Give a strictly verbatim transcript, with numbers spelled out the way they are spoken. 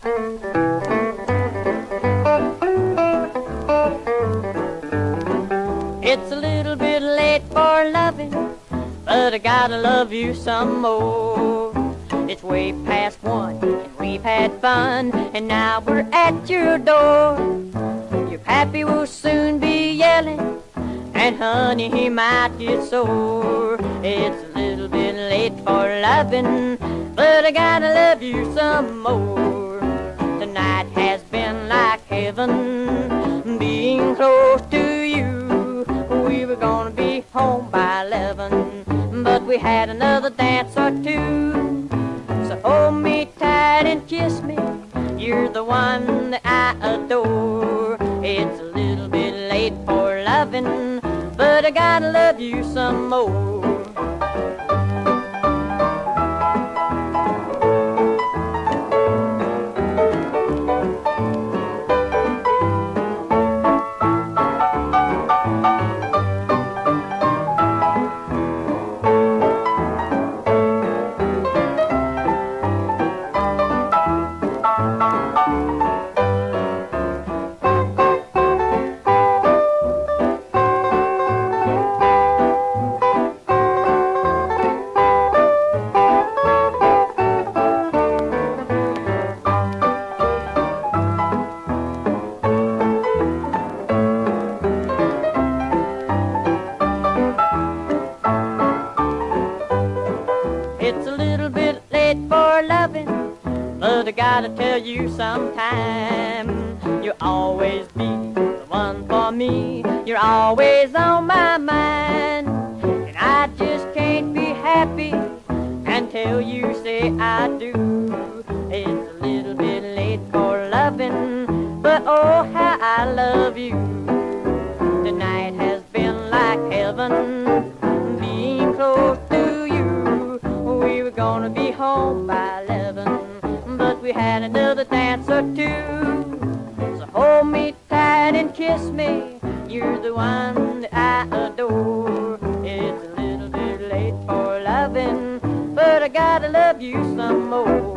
It's a little bit late for loving, but I gotta love you some more. It's way past one, and we've had fun, and now we're at your door. Your pappy will soon be yelling, and honey, he might get sore. It's a little bit late for loving, but I gotta love you some more. Tonight has been like heaven, being close to you. We were gonna be home by eleven, but we had another dance or two. So hold me tight and kiss me, you're the one that I adore. It's a little bit late for loving, but I gotta love you some more. It's a little bit late for loving, but I gotta tell you sometime, you'll always be the one for me. You're always on my mind, and I just can't be happy until you say I do. It's a little bit late for loving, but oh how I love you. Tonight has been like heaven, being close to you. We were gonna be home by eleven, but we had another dance or two. So hold me tight and kiss me, you're the one that I adore. It's a little bit late for loving, but I gotta love you some more.